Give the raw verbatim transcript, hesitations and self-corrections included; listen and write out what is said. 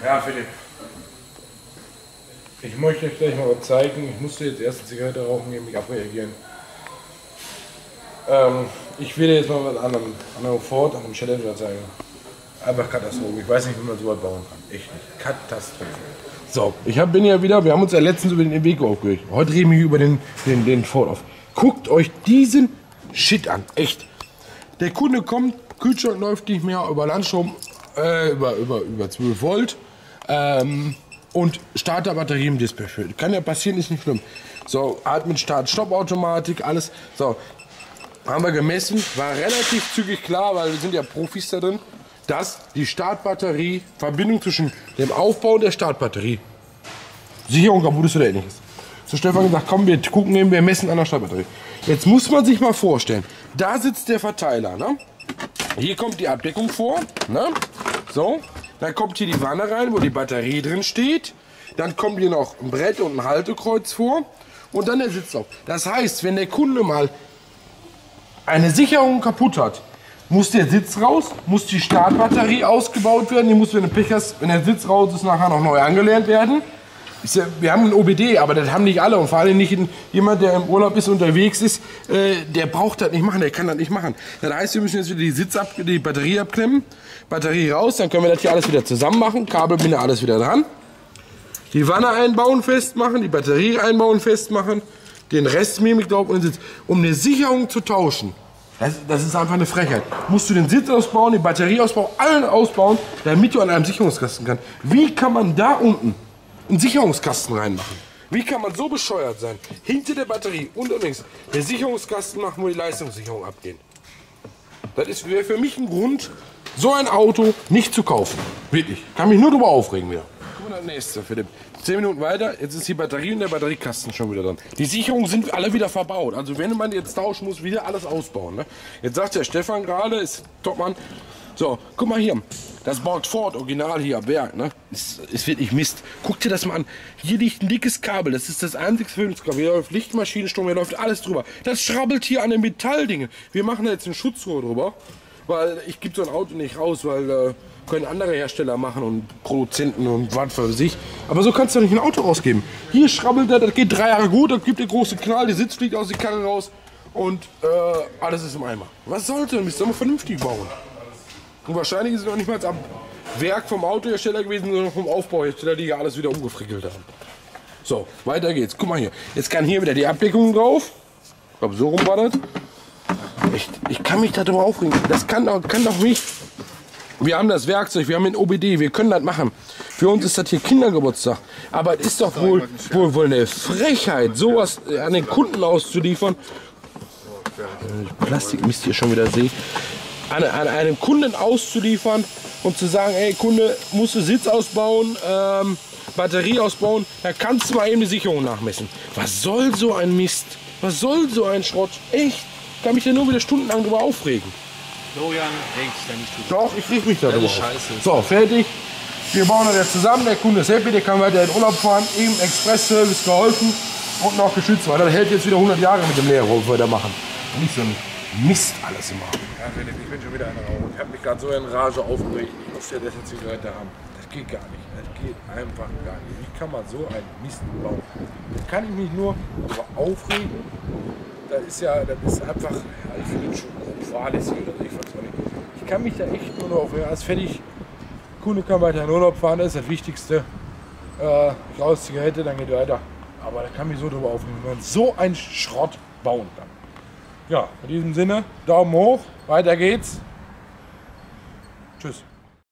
Ja, Philipp. Ich möchte euch gleich mal was zeigen. Ich musste jetzt erst eine Zigarette rauchen gehen, mich abreagieren. Ähm, ich will jetzt mal was anderem, anderem Ford, einem Challenger zeigen. Einfach Katastrophe. Ich weiß nicht, wie man so was bauen kann. Echt nicht. Katastrophe. So, ich hab, bin ja wieder, wir haben uns ja letztens über den Weg aufgeregt. Heute reden wir über den, den, den Ford auf. Guckt euch diesen Shit an. Echt. Der Kunde kommt, Kühlschrank läuft nicht mehr über Landstrom, äh, über, über, über zwölf Volt. Ähm, und Starterbatterie im Display fehlt. Kann ja passieren, ist nicht schlimm. So, hat mit Start-Stopp-Automatik, alles. So, haben wir gemessen, war relativ zügig klar, weil wir sind ja Profis da drin, dass die Startbatterie, Verbindung zwischen dem Aufbau und der Startbatterie, Sicherung kaputt ist oder ähnliches. So, Stefan gesagt, komm, wir gucken eben, wir messen an der Startbatterie. Jetzt muss man sich mal vorstellen, da sitzt der Verteiler, ne? Hier kommt die Abdeckung vor, ne? So, dann kommt hier die Wanne rein, wo die Batterie drin steht. Dann kommt hier noch ein Brett und ein Haltekreuz vor und dann der Sitzauf. Das heißt, wenn der Kunde mal eine Sicherung kaputt hat, muss der Sitz raus, muss die Startbatterie ausgebaut werden, die muss, wenn du Pech hast, wenn der Sitz raus ist, nachher noch neu angelernt werden. Ist ja, wir haben ein O B D, aber das haben nicht alle und vor allem nicht in, jemand, der im Urlaub ist, unterwegs ist, äh, der braucht das nicht machen, der kann das nicht machen. Das heißt, wir müssen jetzt wieder die, Sitz ab, die Batterie abklemmen, Batterie raus, dann können wir das hier alles wieder zusammen machen, Kabelbinder alles wieder dran. Die Wanne einbauen, festmachen, die Batterie einbauen, festmachen, den Rest Mimik drauf und den Sitz. Um eine Sicherung zu tauschen, das, das ist einfach eine Frechheit. Musst du den Sitz ausbauen, die Batterie ausbauen, allen ausbauen, damit du an einem Sicherungskasten kannst. Wie kann man da unten einen Sicherungskasten reinmachen? Wie kann man so bescheuert sein? Hinter der Batterie und links der Sicherungskasten machen, wo die Leistungssicherung abgeht. Das wäre für mich ein Grund, so ein Auto nicht zu kaufen. Wirklich. Kann mich nur darüber aufregen wieder. Guck mal, das nächste, Philipp. Zehn Minuten weiter, jetzt ist die Batterie und der Batteriekasten schon wieder dran. Die Sicherungen sind alle wieder verbaut. Also wenn man jetzt tauschen muss, wieder alles ausbauen. Ne? Jetzt sagt der Stefan gerade, ist Topmann. So, guck mal hier. Das baut Ford original hier am Werk. Ne? Ist, ist wirklich Mist. Guck dir das mal an. Hier liegt ein dickes Kabel. Das ist das einzige Filmskabel. Hier läuft Lichtmaschinenstrom, hier läuft alles drüber. Das schrabbelt hier an den Metalldingen. Wir machen da jetzt einen Schutzrohr drüber. Weil ich gebe so ein Auto nicht raus, weil äh, können andere Hersteller machen und Produzenten und was für sich. Aber so kannst du nicht ein Auto rausgeben. Hier schrabbelt er, das geht drei Jahre gut, das gibt der große Knall, die Sitz fliegt aus die Karre raus und äh, alles ist im Eimer. Was sollte denn? Soll man vernünftig bauen? Und wahrscheinlich ist es noch nicht mal am Werk vom Autohersteller gewesen, sondern vom Aufbauhersteller, die ja alles wieder umgefrickelt haben. So, weiter geht's. Guck mal hier. Jetzt kann hier wieder die Abdeckung drauf. Ich glaube, so rum war das. Echt, ich kann mich darüber aufregen. Das kann doch, kann doch nicht. Wir haben das Werkzeug, wir haben den O B D, wir können das machen. Für uns ist das hier Kindergeburtstag. Aber es ist doch wohl, wohl, wohl eine Frechheit, sowas an den Kunden auszuliefern. Plastikmist hier schon wieder sehe. An, an einem Kunden auszuliefern und zu sagen, ey Kunde, musst du Sitz ausbauen, ähm, Batterie ausbauen, da kannst du mal eben die Sicherung nachmessen. Was soll so ein Mist? Was soll so ein Schrott? Echt? Ich kann mich da nur wieder stundenlang drüber aufregen. Florian, regst du nicht drüber. Doch, ich reg mich da drüber auf. Scheiße. So, fertig. Wir bauen das jetzt zusammen. Der Kunde ist happy, der kann weiter in Urlaub fahren. Eben Express-Service geholfen und noch geschützt. Weil das hält jetzt wieder hundert Jahre mit dem Leerrohr, was wir da machen. Nicht so ein Mist alles immer. Ja, Philipp, ich bin schon wieder eine Rauch. Ich habe mich gerade so in Rage aufgeregt. Ich muss ja das jetzt Zigarette haben. Das geht gar nicht. Das geht einfach gar nicht. Wie kann man so einen Mist bauen? Da kann ich mich nur darüber aufregen. Das ist ja, das ist einfach, ja, ich finde schon fahrlässig oder so, ich weiß nicht. Ich kann mich da echt nur noch aufregen. Alles fertig. Kunde kann weiter in Urlaub fahren, das ist das Wichtigste. Äh, ich raus Zigarette, dann geht weiter. Aber da kann mich so drüber aufregen, wenn man so einen Schrott bauen kann. Ja, in diesem Sinne, Daumen hoch, weiter geht's. Tschüss.